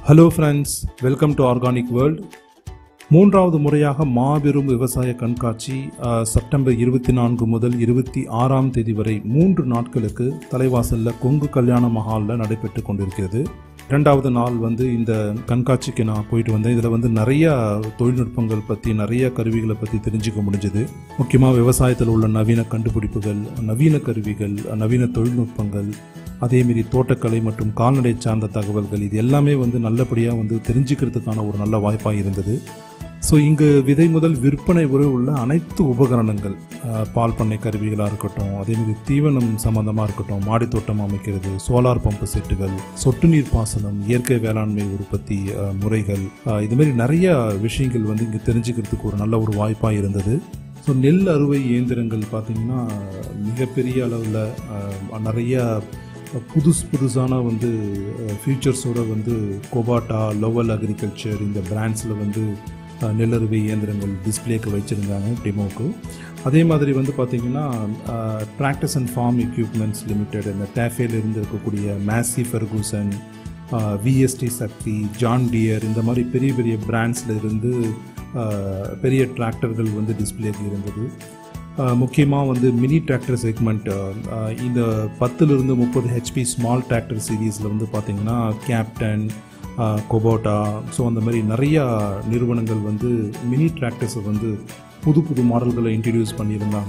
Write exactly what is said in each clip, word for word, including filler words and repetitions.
Hello friends, welcome to organic world. மூன்றாவது முறையாக மாபெரும் விவசாய கண்காட்சி செப்டம்பர் இருபத்தி நான்கு முதல் இருபத்தி ஆறாம் தேதி வரை மூன்று நாட்களுக்கு தலைவாசலில் கொங்கு கல்யாண மஹாலில் நடைபெற்று கொண்டிருக்கிறது. இரண்டாவது நாள் வந்து இந்த கண்காட்சிக்கு நான் போயிட்டு வந்தேன். இதில் வந்து நிறைய தொழில்நுட்பங்கள் பற்றி நிறைய கருவிகளை பற்றி தெரிஞ்சுக்க முடிஞ்சது. முக்கியமாக விவசாயத்தில் உள்ள நவீன கண்டுபிடிப்புகள், நவீன கருவிகள், நவீன தொழில்நுட்பங்கள், அதேமாரி தோட்டக்கலை மற்றும் கால்நடை சார்ந்த தகவல்கள், இது எல்லாமே வந்து நல்லபடியாக வந்து தெரிஞ்சுக்கிறதுக்கான ஒரு நல்ல வாய்ப்பாக இருந்தது. ஸோ இங்கு விதை முதல் விற்பனை வரை உள்ள அனைத்து உபகரணங்கள், பால் பண்ணை கருவிகளாக இருக்கட்டும், அதேமாரி தீவனம் சம்மந்தமாக இருக்கட்டும், மாடி தோட்டம் அமைக்கிறது, சோலார் பம்பு செட்டுகள், சொட்டு நீர் பாசனம், இயற்கை வேளாண்மை உற்பத்தி முறைகள், இதுமாரி நிறைய விஷயங்கள் வந்து இங்கே தெரிஞ்சுக்கிறதுக்கு ஒரு நல்ல ஒரு வாய்ப்பாக இருந்தது. ஸோ நெல் அறுவை இயந்திரங்கள் பார்த்திங்கன்னா மிகப்பெரிய அளவில் நிறைய புதுசு புதுசான வந்து ஃபியூச்சர்ஸோடு வந்து கோபாட்டா, லோவல் அக்ரிகல்ச்சர் இந்த பிராண்ட்ஸில் வந்து நெல்லறுவை இயந்திரங்கள் டிஸ்பிளேக்கு வச்சுருந்தாங்க டெமோக்கு. அதே மாதிரி வந்து பார்த்திங்கன்னா practice and farm equipments limited, இந்த டேஃபேல இருந்து இருக்கக்கூடிய Massey Ferguson, VST Shakti, John Deere, இந்த மாதிரி பெரிய பெரிய பிராண்ட்ஸில் இருந்து பெரிய டிராக்டர்கள் வந்து டிஸ்பிளேக்கு இருந்தது. முக்கியமாக வந்து மினி டிராக்டர் செக்மெண்ட், இந்த பத்துலேருந்து முப்பது ஹெச்பி ஸ்மால் டிராக்டர் சீரீஸில் வந்து பார்த்திங்கன்னா கேப்டன், கோபோட்டா, ஸோ அந்த மாதிரி நிறையா நிறுவனங்கள் வந்து மினி டிராக்டர்ஸை வந்து புது புது மாடல்களை இன்ட்ரடியூஸ் பண்ணியிருந்தாங்க.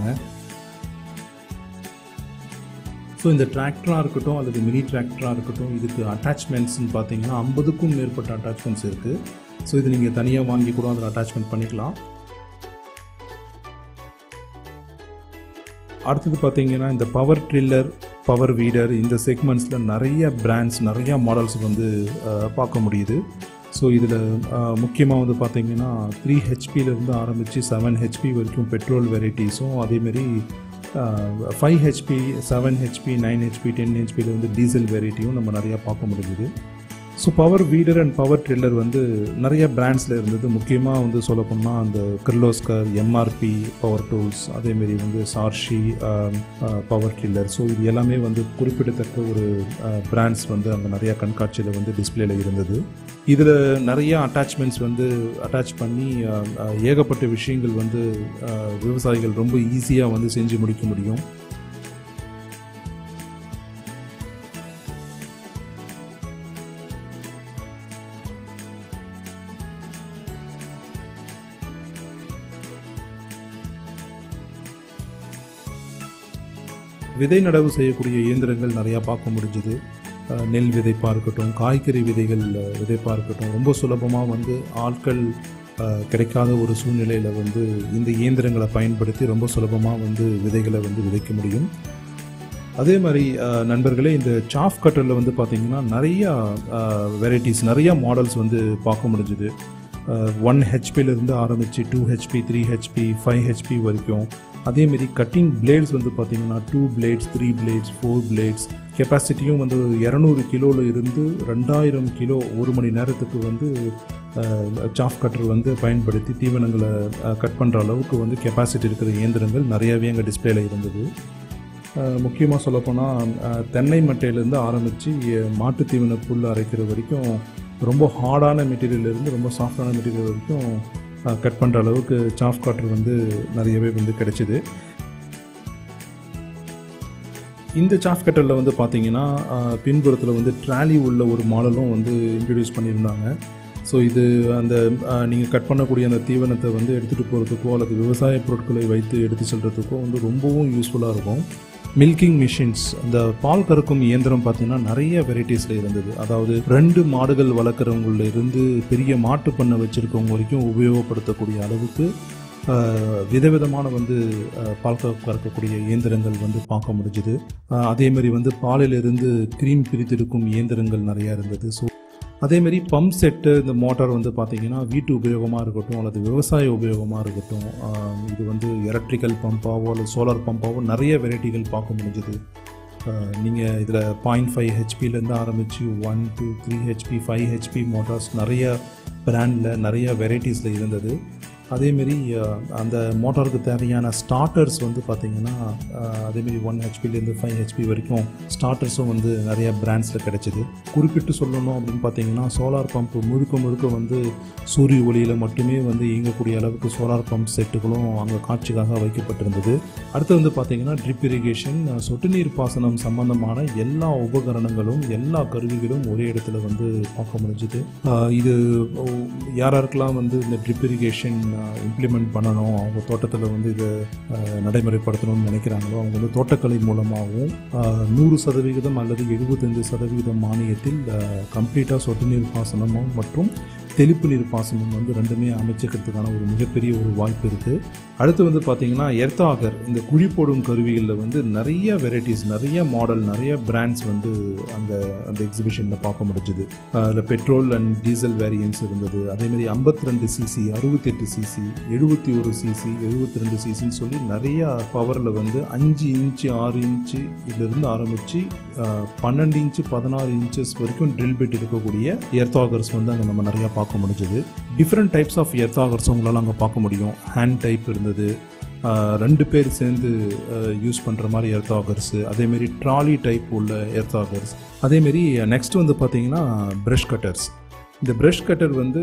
ஸோ இந்த டிராக்டராக இருக்கட்டும் அல்லது மினி டிராக்டராக இருக்கட்டும், இதுக்கு அட்டாச்மெண்ட்ஸ்ன்னு பார்த்தீங்கன்னா ஐம்பதுக்கும் மேற்பட்ட அட்டாச்மெண்ட்ஸ் இருக்குது. ஸோ இது நீங்கள் தனியாக வாங்கி கூட அதில் அட்டாச்மெண்ட் பண்ணிக்கலாம். அடுத்தது பார்த்திங்கன்னா இந்த பவர் ட்ரில்லர், பவர் வீடர், இந்த செக்மெண்ட்ஸில் நிறைய பிராண்ட்ஸ், நிறையா மாடல்ஸ் வந்து பார்க்க முடியுது. ஸோ இதில் முக்கியமாக வந்து பார்த்திங்கன்னா த்ரீ ஹெச்பியிலேருந்து ஆரம்பித்து செவன் ஹெச்பி வரைக்கும் பெட்ரோல் வெரைட்டிஸும், அதேமாரி five HP, seven HP, nine HP, ten ஹெச்பியில் வந்து டீசல் வெரைட்டியும் நம்ம நிறையா பார்க்க முடியுது. So power weeder and power driller வந்து நிறைய பிராண்ட்ஸில் இருந்தது. முக்கியமாக வந்து சொல்லப்போனால் அந்த கிர்லோஸ்கர், எம்ஆர்பி பவர் டூல்ஸ், அதேமாரி வந்து சார்ஷி பவர் ட்ரில்லர், ஸோ இது எல்லாமே வந்து குறிப்பிடத்தக்க ஒரு பிராண்ட்ஸ் வந்து அங்கே நிறையா கண்காட்சியில் வந்து டிஸ்பிளேல இருந்தது. இதில் நிறைய அட்டாச்மெண்ட்ஸ் வந்து அட்டாச் பண்ணி ஏகப்பட்ட விஷயங்கள் வந்து விவசாயிகள் ரொம்ப ஈஸியாக வந்து செஞ்சு முடிக்க முடியும். விதை நடவு செய்யக்கூடிய இயந்திரங்கள் நிறையா பார்க்க முடிஞ்சுது. நெல் விதைப்பாக இருக்கட்டும், காய்கறி விதைகள் விதைப்பாக இருக்கட்டும், ரொம்ப சுலபமாக வந்து ஆட்கள் கிடைக்காத ஒரு சூழ்நிலையில் வந்து இந்த இயந்திரங்களை பயன்படுத்தி ரொம்ப சுலபமாக வந்து விதைகளை வந்து விதைக்க முடியும். அதே மாதிரி நண்பர்களே, இந்த சாஃப் கட்டரில் வந்து பார்த்திங்கன்னா நிறையா வெரைட்டிஸ், நிறையா மாடல்ஸ் வந்து பார்க்க முடிஞ்சுது. ஒன் ஹெச்பியிலேருந்து ஆரம்பித்து two HP, three HP, five HP வரைக்கும். அதேமாரி கட்டிங் பிளேட்ஸ் வந்து பார்த்திங்கன்னா two blades, three blades, four blades, கெப்பாசிட்டியும் வந்து இரநூறு கிலோவில் இருந்து ரெண்டாயிரம் கிலோ ஒரு மணி நேரத்துக்கு வந்து சாஃப் கட்டர் வந்து பயன்படுத்தி தீவனங்களை கட் பண்ணுற அளவுக்கு வந்து கெப்பாசிட்டி இருக்கிற இயந்திரங்கள் நிறையாவே அங்கே டிஸ்பிளேல இருந்தது. முக்கியமாக சொல்லப்போனால் தென்னை மட்டையிலேருந்து ஆரம்பித்து மாட்டு தீவன புல் அரைக்கிற வரைக்கும் ரொம்ப ஹார்டான மெட்டீரியல்லேருந்து ரொம்ப சாஃப்டான மெட்டீரியல் வரைக்கும் கட் பண்ணுற அளவுக்கு சாஃப் கட்டர் வந்து நிறையவே வந்து கிடைச்சிது. இந்த சாஃப் கட்டரில் வந்து பார்த்திங்கன்னா பின்புறத்தில் வந்து ட்ராலி உள்ள ஒரு மாடலும் வந்து இன்ட்ரடியூஸ் பண்ணியிருந்தாங்க. ஸோ இது அந்த நீங்கள் கட் பண்ணக்கூடிய அந்த தீவனத்தை வந்து எடுத்துகிட்டு போகிறதுக்கோ அல்லது விவசாய பொருட்களை வைத்து எடுத்து செல்கிறதுக்கோ வந்து ரொம்பவும் யூஸ்ஃபுல்லாக இருக்கும். மில்கிங் மிஷின்ஸ், அந்த பால் கறக்கும் இயந்திரம் பார்த்திங்கன்னா நிறைய வெரைட்டிஸில் இருந்தது. அதாவது ரெண்டு மாடுகள் வளர்க்குறவங்கள இருந்து பெரிய மாட்டு பண்ணை வச்சுருக்கவங்க வரைக்கும் உபயோகப்படுத்தக்கூடிய அளவுக்கு விதவிதமான வந்து பால் கறக்கக்கூடிய இயந்திரங்கள் வந்து பார்க்க முடிஞ்சுது. அதேமாதிரி வந்து பாலிலிருந்து க்ரீம் பிரித்தெடுக்கும் இயந்திரங்கள் நிறையா இருந்தது. ஸோ அதேமாரி பம்ப் செட்டு, இந்த மோட்டார் வந்து பார்த்திங்கன்னா வீட்டு உபயோகமாக இருக்கட்டும் அல்லது விவசாய உபயோகமாக இருக்கட்டும், இது வந்து எலக்ட்ரிக்கல் பம்பாவோ அல்லது சோலார் பம்பாவோ நிறைய வெரைட்டிகள் பார்க்க முடிஞ்சுது. நீங்கள் இதில் பாயிண்ட் ஃபைவ் ஹெச்பியிலேருந்து ஆரம்பித்து one two three HP, five HP motors நிறைய பிராண்டில் நிறைய வெரைட்டிஸில் இருந்தது. அதேமாரி அந்த மோட்டாருக்கு தேவையான ஸ்டார்டர்ஸ் வந்து பார்த்திங்கன்னா அதேமாரி ஒன் ஹெச்பிலேருந்து ஃபைவ் ஹெச்பி வரைக்கும் ஸ்டார்டர்ஸும் வந்து நிறையா பிராண்ட்ஸில் கிடைச்சிது. குறிப்பிட்டு சொல்லணும் அப்படின்னு பார்த்தீங்கன்னா சோலார் பம்ப் முழுக்க முழுக்க வந்து சூரிய ஒளியில் மட்டுமே வந்து இயங்கக்கூடிய அளவுக்கு சோலார் பம்ப் செட்டுகளும் அங்கே காட்சிக்காக வைக்கப்பட்டிருந்தது. அடுத்து வந்து பார்த்திங்கன்னா ட்ரிப் இரிகேஷன், சொட்டு நீர் பாசனம் சம்பந்தமான எல்லா உபகரணங்களும் எல்லா கருவிகளும் ஒரே இடத்துல வந்து பார்க்க முடிஞ்சுது. இது யாராருக்கெல்லாம் வந்து இந்த ட்ரிப் இரிகேஷன் இம்ப்ளிமெண்ட் பண்ணணும், அவங்க தோட்டத்தில் வந்து இதை நடைமுறைப்படுத்தணும்னு நினைக்கிறாங்களோ அவங்க வந்து தோட்டக்கலை மூலமாகவும் நூறு சதவிகிதம் அல்லது எழுபத்தஞ்சு சதவிகிதம் மானியத்தில் கம்ப்ளீட்டாக சொட்டு நீர் பாசனமும் மற்றும் தெளிப்பு நீர் பாசனம் வந்து ரெண்டுமே அமைச்சிக்கிறதுக்கான ஒரு மிகப்பெரிய ஒரு வாய்ப்பு இருக்குது. அடுத்து வந்து பார்த்திங்கன்னா எர்த் ஆகர், இந்த குழி போடும் கருவிகளில் வந்து நிறைய வெரைட்டிஸ், நிறைய மாடல், நிறைய பிராண்ட்ஸ் வந்து அந்த அந்த எக்ஸிபிஷனில் பார்க்க முடிஞ்சுது. அதில் பெட்ரோல் அண்ட் டீசல் வேரியன்ஸ் இருந்தது. அதேமாதிரி ஐம்பத்தி ரெண்டு சிசி, அறுபத்தெட்டு சிசி, எழுபத்தி ஒரு சிசி, எழுபத்தி ரெண்டு சிசின்னு சொல்லி நிறையா பவரில் வந்து அஞ்சு இன்ச்சு ஆறு இன்ச்சு இதிலிருந்து ஆரம்பித்து பன்னெண்டு இன்ச்சு பதினாறு இன்ச்சஸ் வரைக்கும் ட்ரில் பிட் இருக்கக்கூடிய எர்த் ஆகர்ஸ் வந்து அங்கே நம்ம நிறையா பார்க்க முடிஞ்சது. Different types of earth augers உங்களால் அங்கே பார்க்க முடியும். ஹேண்ட் டைப் இருந்தது, ரெண்டு பேர் சேர்ந்து யூஸ் பண்ணுற மாதிரி எர்த் ஆகர்ஸு, அதேமாரி ட்ராலி டைப் உள்ள எர்த் ஆகர்ஸ். அதேமாரி நெக்ஸ்ட் வந்து பார்த்திங்கன்னா ப்ரஷ் கட்டர்ஸ். இந்த ப்ரஷ் கட்டர் வந்து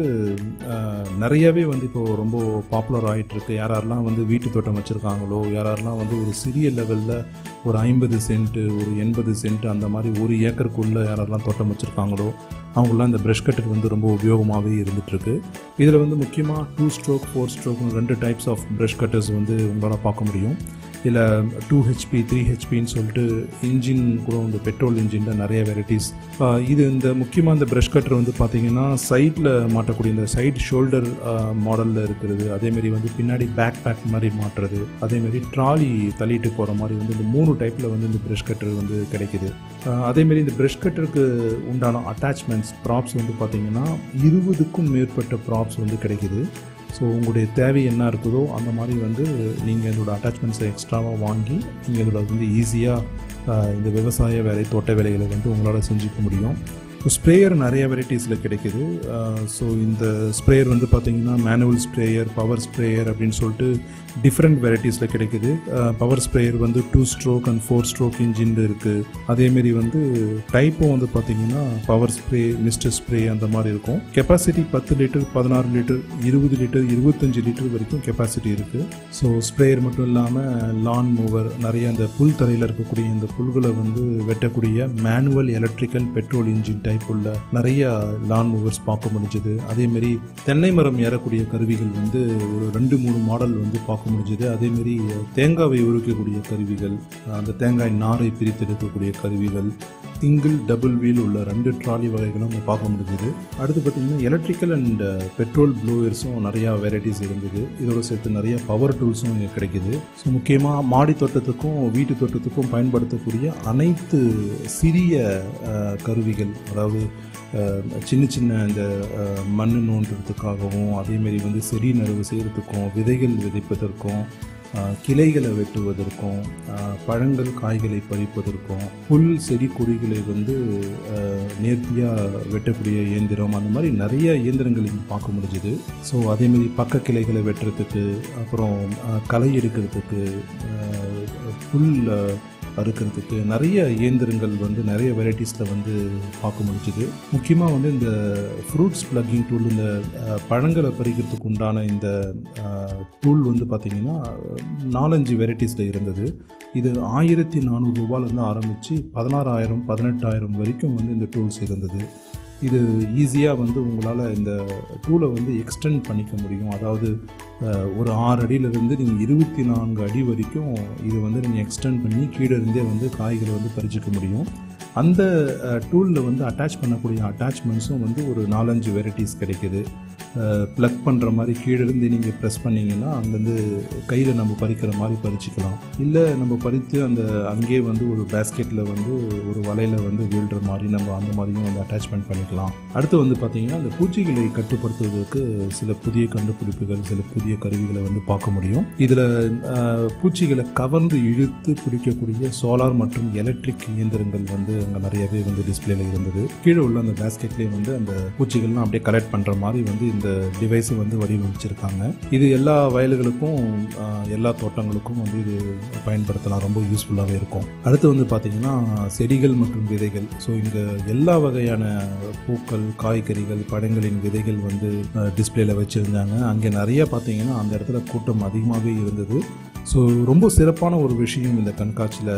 நிறையாவே வந்து இப்போது ரொம்ப பாப்புலர் ஆகிட்டுருக்கு. யாரெல்லாம் வந்து வீட்டு தோட்டம் வச்சுருக்காங்களோ, யாரெல்லாம் வந்து ஒரு சிறிய லெவலில் ஒரு ஐம்பது சென்ட்டு ஒரு எண்பது சென்ட் அந்த மாதிரி ஒரு ஏக்கருக்குள்ளே யாரெல்லாம் தோட்டம் வச்சுருக்காங்களோ அவங்களாம் இந்த ப்ரஷ் கட்டர் வந்து ரொம்ப உபயோகமாகவே இருந்துகிட்ருக்கு. இதில் வந்து முக்கியமாக டூ ஸ்ட்ரோக் ஃபோர் ஸ்ட்ரோக் ரெண்டு டைப்ஸ் ஆஃப் ப்ரஷ் கட்டர்ஸ் வந்து உங்களால் பார்க்க முடியும். இதில் டூ ஹெச்பி த்ரீ ஹெச்பின்னு சொல்லிட்டு இன்ஜின் கூட இந்த பெட்ரோல் இன்ஜினில் நிறைய வெரைட்டிஸ். இது இந்த முக்கியமாக இந்த ப்ரஷ் கட்டர் வந்து பார்த்திங்கன்னா சைடில் மாட்டக்கூடிய இந்த சைட் ஷோல்டர் மாடலில் இருக்கிறது, அதேமாரி வந்து பின்னாடி பேக் பேக் மாதிரி மாட்டுறது, அதேமாரி ட்ராலி தள்ளிட்டு போகிற மாதிரி வந்து இந்த மூணு டைப்பில் வந்து இந்த ப்ரஷ் கட்டர் வந்து கிடைக்கிது. அதேமாரி இந்த ப்ரஷ் கட்டருக்கு உண்டான அட்டாச்மெண்ட்ஸ் ப்ராப்ஸ் வந்து பார்த்திங்கன்னா இருபதுக்கும் மேற்பட்ட ப்ராப்ஸ் வந்து கிடைக்கிது. ஸோ உங்களுடைய தேவை என்ன இருக்குதோ அந்த மாதிரி வந்து நீங்கள் இதோட அட்டாச்மெண்ட்ஸை எக்ஸ்ட்ராவாக வாங்கி நீங்கள் இதோட வந்து ஈஸியாக இந்த விவசாய வேலை தோட்ட வேலைகளை வந்து உங்களால் செஞ்சுக்க முடியும். ஸோ ஸ்ப்ரேயர் நிறைய வெரைட்டிஸில் கிடைக்கிது. ஸோ இந்த ஸ்ப்ரேயர் வந்து பார்த்திங்கன்னா மேனுவல் ஸ்ப்ரேயர், பவர் ஸ்ப்ரேயர் அப்படின்னு சொல்லிட்டு டிஃப்ரெண்ட் வெரைட்டிஸில் கிடைக்கிது. பவர் ஸ்ப்ரேயர் வந்து two stroke and four stroke engine இருக்குது. அதேமாரி வந்து டைப்பும் வந்து பார்த்திங்கன்னா பவர் ஸ்ப்ரே, மிஸ்டர் ஸ்ப்ரே அந்த மாதிரி இருக்கும். கெப்பாசிட்டி பத்து லிட்டர், பதினாறு லிட்டர், இருபது லிட்டர், இருபத்தஞ்சி லிட்டர் வரைக்கும் கெப்பாசிட்டி இருக்குது. ஸோ ஸ்ப்ரேயர் மட்டும் இல்லாமல் லான் மூவர், நிறைய அந்த புல் தரையில் இருக்கக்கூடிய இந்த புல்களை வந்து வெட்டக்கூடிய manual, electrical, petrol engine type உள்ள நிறைய லான் மூவர்ஸ் பார்க்க முடிஞ்சது. அதேமாரி தென்னை மரம் ஏறக்கூடிய கருவிகள் வந்து ஒரு ரெண்டு மூணு மாடல் வந்து பார்க்க முடிஞ்சது. அதேமாரி தேங்காவை உருக்கக்கூடிய கருவிகள், அந்த தேங்காய் நாரை பிரித்தெடுக்கக்கூடிய கருவிகள், சிங்கிள் டபுள் வீல் உள்ள ரெண்டு ட்ராலி வகைகளும் நம்ம பார்க்க முடிஞ்சது. அடுத்து பார்த்திங்கன்னா எலக்ட்ரிக்கல் அண்ட் பெட்ரோல் ப்ளோயர்ஸும் நிறையா வெரைட்டிஸ் இருந்தது. இதோடு சேர்த்து நிறைய பவர் டூல்ஸும் இங்கே கிடைக்கிது. ஸோ முக்கியமாக மாடி தோட்டத்துக்கும் வீட்டு தோட்டத்துக்கும் பயன்படுத்தக்கூடிய அனைத்து சிறிய கருவிகள், அதாவது சின்ன சின்ன இந்த மண் நோண்டுறதுக்காகவும், அதேமாரி வந்து செடி நடவு செய்கிறதுக்கும், விதைகள் விதைப்பதற்கும், கிளைகளை வெட்டுவதற்கும், பழங்கள் காய்களை பறிப்பதற்கும், புல் செடி கொடிகளை வந்து நேர்த்தியாக வெட்டக்கூடிய இயந்திரம், அந்த மாதிரி நிறைய இயந்திரங்கள் இங்கே பார்க்க முடிஞ்சுது. ஸோ அதேமாரி பக்க கிளைகளை வெட்டுறதுக்கு, அப்புறம் களை எடுக்கிறதுக்கு, புல் அறுக்கிறதுக்கு நிறைய இயந்திரங்கள் வந்து நிறைய வெரைட்டிஸில் வந்து பார்க்க முடிஞ்சுது. முக்கியமாக வந்து இந்த ஃப்ரூட்ஸ் ப்ளக்கிங் டூல், இந்த பழங்களை பறிக்கிறதுக்கு உண்டான இந்த டூல் வந்து பார்த்திங்கன்னா நாலஞ்சு வெரைட்டிஸில் இருந்தது. இது ஆயிரத்தி நானூறு ரூபாயிலேருந்து ஆரம்பித்து பதினாறாயிரம் பதினெட்டாயிரம் வரைக்கும் வந்து இந்த டூல்ஸ் இருந்தது. இது ஈஸியாக வந்து உங்களால் இந்த டூலை வந்து எக்ஸ்டெண்ட் பண்ணிக்க முடியும். அதாவது ஒரு ஆறு அடியிலிருந்து நீங்கள் இருபத்தி நான்கு அடி வரைக்கும் இது வந்து நீங்கள் எக்ஸ்டெண்ட் பண்ணி கீழே இருந்தே வந்து காய்களை வந்து பறிச்சிக்க முடியும். அந்த டூலில் வந்து அட்டாச் பண்ணக்கூடிய அட்டாச்மெண்ட்ஸும் வந்து ஒரு நாலஞ்சு வெரைட்டிஸ் கிடைக்கிது. ப்ளக் பண்ணுற மாதிரி கீழேருந்து நீங்கள் ப்ரெஸ் பண்ணிங்கன்னா அங்கேருந்து கையில் நம்ம பறிக்கிற மாதிரி பறிச்சிக்கலாம். இல்லை நம்ம பறித்து அந்த அங்கேயே வந்து ஒரு பேஸ்கெட்டில் வந்து ஒரு வலையில் வந்து வீழ்கிற மாதிரி நம்ம அந்த மாதிரியும் வந்து அட்டாச்மெண்ட் பண்ணிக்கலாம். அடுத்து வந்து பார்த்திங்கன்னா அந்த பூச்சிகளை கட்டுப்படுத்துவதற்கு சில புதிய கண்டுபிடிப்புகள், சில புதிய கருவிகளை வந்து பார்க்க முடியும். இதில் பூச்சிகளை கவர்ந்து இழுத்து பிடிக்கக்கூடிய சோலார் மற்றும் எலக்ட்ரிக் இயந்திரங்கள் வந்து அங்கே நிறையவே வந்து டிஸ்பிளேல இருந்தது. கீழே உள்ள அந்த பேஸ்கெட்லேயே வந்து அந்த பூச்சிகள்லாம் அப்படியே கலெக்ட் பண்ணுற மாதிரி வந்து இந்த இந்த டிவைஸை வந்து வடிவமைச்சிருக்காங்க. இது எல்லா வயல்களுக்கும் எல்லா தோட்டங்களுக்கும் வந்து இது பயன்படுத்தலாம், ரொம்ப யூஸ்ஃபுல்லாகவே இருக்கும். அடுத்து வந்து பார்த்திங்கன்னா செடிகள் மற்றும் விதைகள். ஸோ இங்கே எல்லா வகையான பூக்கள், காய்கறிகள், பழங்களின் விதைகள் வந்து டிஸ்பிளேல வச்சுருந்தாங்க. அங்கே நிறைய பார்த்திங்கன்னா அந்த இடத்துல கூட்டம் அதிகமாகவே இருந்தது. ஸோ ரொம்ப சிறப்பான ஒரு விஷயம் இந்த கண்காட்சியில்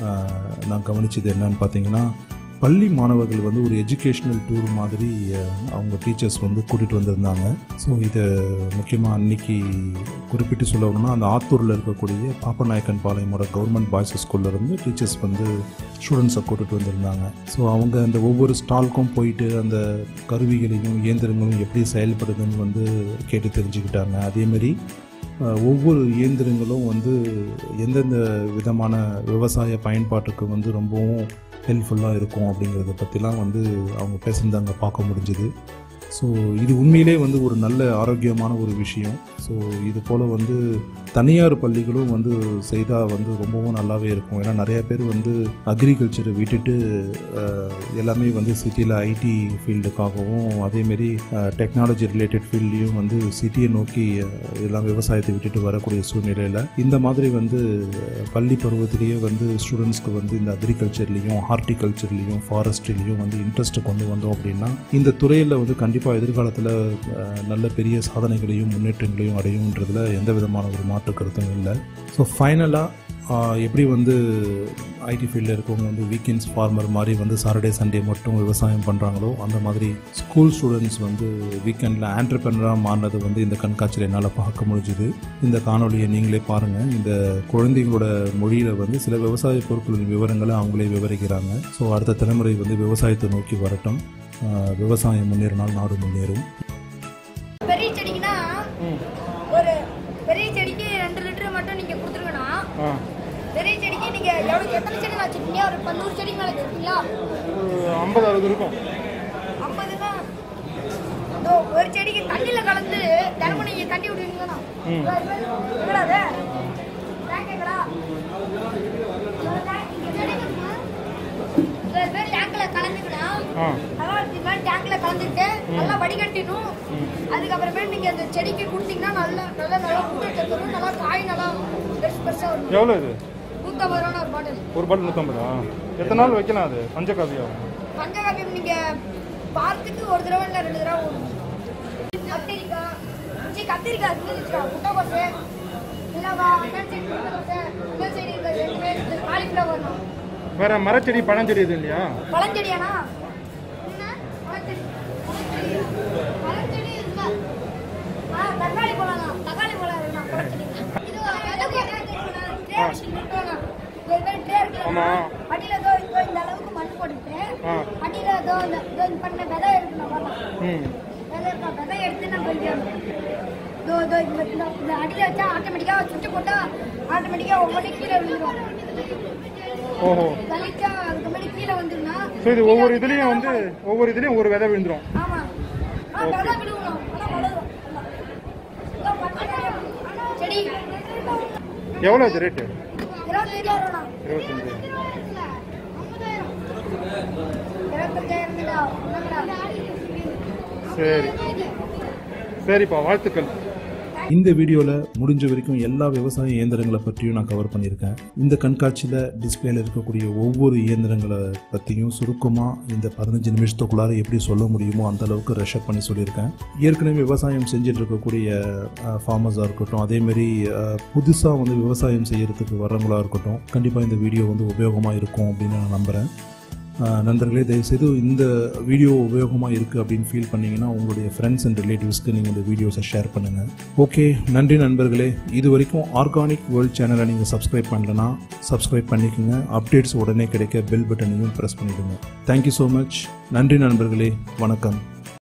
நான் கவனித்தது என்னன்னு பார்த்தீங்கன்னா, பள்ளி மாணவர்கள் வந்து ஒரு எஜுகேஷ்னல் டூர் மாதிரி அவங்க டீச்சர்ஸ் வந்து கூட்டிகிட்டு வந்திருந்தாங்க. ஸோ இதை முக்கியமாக அன்றைக்கி குறிப்பிட்டு சொல்லணும்னா, அந்த ஆத்தூரில் இருக்கக்கூடிய பாப்பநாயக்கன் பாளையமோட கவர்மெண்ட் பாய்ஸ் ஸ்கூல்லேருந்து டீச்சர்ஸ் வந்து ஸ்டூடெண்ட்ஸை கூட்டிகிட்டு வந்திருந்தாங்க. ஸோ அவங்க அந்த ஒவ்வொரு ஸ்டால்க்கும் போயிட்டு அந்த கருவிகளையும் இயந்திரங்களும் எப்படி செயல்படுதுன்னு வந்து கேட்டு தெரிஞ்சுக்கிட்டாங்க. அதேமாரி ஒவ்வொரு இயந்திரங்களும் வந்து எந்தெந்த விதமான விவசாய பயன்பாட்டுக்கு வந்து ரொம்பவும் ஹெல்ப்ஃபுல்லாக இருக்கும் அப்படிங்கிறத பற்றிலாம் வந்து அவங்க பேசுகிறதாங்க பார்க்க முடிஞ்சுது. ஸோ இது உண்மையிலே வந்து ஒரு நல்ல ஆரோக்கியமான ஒரு விஷயம். ஸோ இது போல் வந்து தனியார் பள்ளிகளும் வந்து செய்தால் வந்து ரொம்பவும் நல்லாவே இருக்கும். ஏன்னா நிறையா பேர் வந்து அக்ரிகல்ச்சரை விட்டுட்டு எல்லாமே வந்து சிட்டியில் ஐடி ஃபீல்டுக்காகவும் அதேமாரி டெக்னாலஜி ரிலேட்டட் ஃபீல்ட்லேயும் வந்து சிட்டியை நோக்கி எல்லாம் விவசாயத்தை விட்டுட்டு வரக்கூடிய சூழ்நிலையில் இந்த மாதிரி வந்து பள்ளி பருவத்திலேயே வந்து ஸ்டூடெண்ட்ஸ்க்கு வந்து இந்த அக்ரிகல்ச்சர்லேயும் ஹார்டிகல்ச்சர்லேயும் ஃபாரஸ்ட்ரிலையும் வந்து இன்ட்ரெஸ்ட் கொண்டு வந்தோம் அப்படின்னா இந்த துறையில் வந்து கண்டிப்பாக எதிர்காலத்தில் நல்ல பெரிய சாதனைகளையும் முன்னேற்றங்களையும் அடையும்ன்றதுல எந்த விதமான ஒரு மாற்று கருத்தும் இல்லை. ஸோ ஃபைனலாக எப்படி வந்து ஐடி ஃபீல்டில் இருக்கவங்க வந்து வீக்கெண்ட்ஸ் ஃபார்மர் மாதிரி வந்து சாட்டர்டே சண்டே மட்டும் விவசாயம் பண்ணுறாங்களோ அந்த மாதிரி ஸ்கூல் ஸ்டூடெண்ட்ஸ் வந்து வீக்கெண்டில் ஆண்டர்பிரனராக மாறினது வந்து இந்த கண்காட்சியில் என்னால் பார்க்க முடிஞ்சுது. இந்த காணொலியை நீங்களே பாருங்கள். இந்த குழந்தைங்களோட மொழியில் வந்து சில விவசாய பொருட்களின் விவரங்களை அவங்களே விவரிக்கிறாங்க. ஸோ அடுத்த தலைமுறை வந்து விவசாயத்தை நோக்கி வரட்டும். விவசாயம் முன்னேறினால் நாடு முன்னேறும். பெரிய செடிக்குன்னா ஒரு பெரிய செடிக்கு ரெண்டு லிட்டர் மட்டும் நீங்க கொடுத்துருக்கனா பெரிய செடிக்கு நீங்க எவ்வளவு எத்தனை செடி வச்சிருக்கீங்க? ஒரு பன்னூறு செடி மேல வச்சிருக்கீங்களா? ஐம்பது அறுபது இருக்கும். ஐம்பதுனா ஒரு செடிக்கு தண்ணியில கலந்து தினமும் நீங்க தண்ணி விடுவீங்களா? எவ்வளவு டேங்கங்களா? டேங்க்ல கலந்துக்கணும். அதான் டேங்க்ல கலந்துட்டு நல்லா வடிகட்டிடும். அதுக்கப்புறமே நீங்க அந்த செடிக்கு கொடுத்தீங்கன்னா நல்லா நல்லா நல்லா ஊட்டச்சத்து வரும். நல்லா காய் நல்லா பெருசு பெருசா வரும். எவ்வளோ இது? நூற்றம்பது ரூபா ஒரு பாட்டில். ஒரு பாட்டில் நூற்றம்பதா? எத்தனை நாள் வைக்கலாம் அது? பஞ்சகாவியம் பஞ்சகாவியம் நீங்க வாரத்துக்கு ஒரு தடவை இல்லை ரெண்டு தடவை ஓடும். கத்திரிக்காய் இஞ்சி கத்திரிக்காய் இருந்துச்சுக்கா முட்டைக்கோசு இல்லைவா அண்ணன் செடி முட்டைக்கோசு இன்னும் செடி இருக்குது ரெண்டுமே இருக்குது. காலிஃப்ளவர் வரணும். வேற மரச்செடி பழஞ்செடி எது இல்லையா? பழஞ்செடியானா? பழஞ்செடி பழஞ்செடி இல்லை. ஆ தக்காளி பழம் தான். தக்காளி பழம் இருக்குண்ணா பழஞ்செடி. இது அடியில ஏதோ இந்த அளவுக்கு மண் போட்டுட்டு அடியில ஏதோ இந்த பண்ண விதை எடுக்கணும். விதை இருக்கா? விதை எடுத்து நம்ம இந்த அடியில வச்சா ஆட்டோமேட்டிக்கா சுட்டு போட்டா ஆட்டோமேட்டிக்கா ஒவ்வொரு கீழே விழுந்துடும். ஓஹோ. கலிச்சா அதுக்கு முன்னாடி கீழே வந்துருனா சரி. ஒவ்வொரு இதுலயும் வந்து ஒவ்வொரு இதுலயும் ஒரு விதை விழுந்துரும். ஆமா. ஆ விதை விழுவும். ஆனா வளரும். செடி எவ்வளவு இது ரேட்? இருபத்தஞ்சாயிரம் ரூபா. இருபத்தஞ்சு. இருபத்தஞ்சாயிரம். சரி சரிப்பா, வாழ்த்துக்கள். இந்த வீடியோவில் முடிஞ்ச வரைக்கும் எல்லா விவசாய இயந்திரங்களை பற்றியும் நான் கவர் பண்ணியிருக்கேன். இந்த கண்காட்சியில் டிஸ்பிளேல இருக்கக்கூடிய ஒவ்வொரு இயந்திரங்களை பற்றியும் சுருக்கமாக இந்த பதினஞ்சு நிமிஷத்துக்குள்ளார எப்படி சொல்ல முடியுமோ அந்த அளவுக்கு ரெஷப் பண்ணி சொல்லியிருக்கேன். ஏற்கனவே விவசாயம் செஞ்சுட்டு இருக்கக்கூடிய ஃபார்மர்ஸாக இருக்கட்டும், அதேமாரி புதுசாக வந்து விவசாயம் செய்கிறதுக்கு வர்றவங்களாக இருக்கட்டும், கண்டிப்பாக இந்த வீடியோ வந்து உபயோகமாக இருக்கும் அப்படின்னு நான் நம்புகிறேன். நண்பர்களே, தயவுசெய்து இந்த வீடியோ உபயோகமாக இருக்குது அப்படின்னு ஃபீல் பண்ணிங்கன்னா உங்களுடைய ஃப்ரெண்ட்ஸ் அண்ட் ரிலேட்டிவ்ஸ்க்கு நீங்கள் இந்த வீடியோஸை ஷேர் பண்ணுங்கள். ஓகே, நன்றி நண்பர்களே. இது வரைக்கும் ஆர்கானிக் வேர்ல்ட் சேனலை நீங்கள் சப்ஸ்கிரைப் பண்ணலன்னா சப்ஸ்கிரைப் பண்ணிக்கோங்க. அப்டேட்ஸ் உடனே கிடைக்க பெல் பட்டனையும் ப்ரெஸ் பண்ணிவிடுங்க. Thank you so much. நன்றி நண்பர்களே, வணக்கம்.